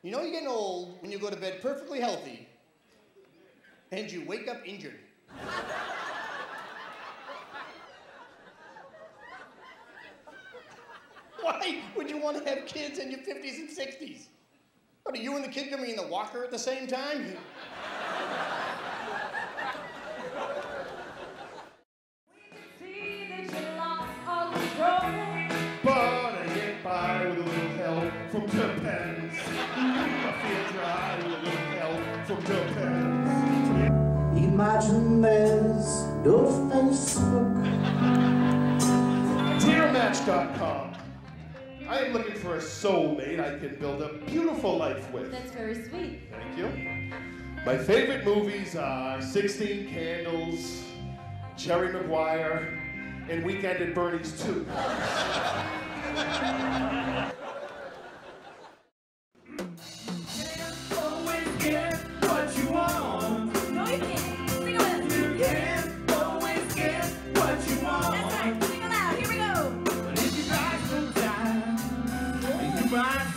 You know you're getting old when you go to bed perfectly healthy and you wake up injured. Why would you want to have kids in your 50s and 60s? What, are you and the kid going to be in the walker at the same time? But I get by with a little help from depends. I feel dry with a little help from depends. Imagine there's no Facebook. DearMatch.com. I am looking for a soulmate I can build a beautiful life with. That's very sweet. Thank you. My favorite movies are 16 Candles, Jerry Maguire, and Weekend at Bernie's 2. Always get what you want. No, you can't. Sing along. You can't always get what you want. That's right. Sing aloud. Here we go. But if you try sometimes, you might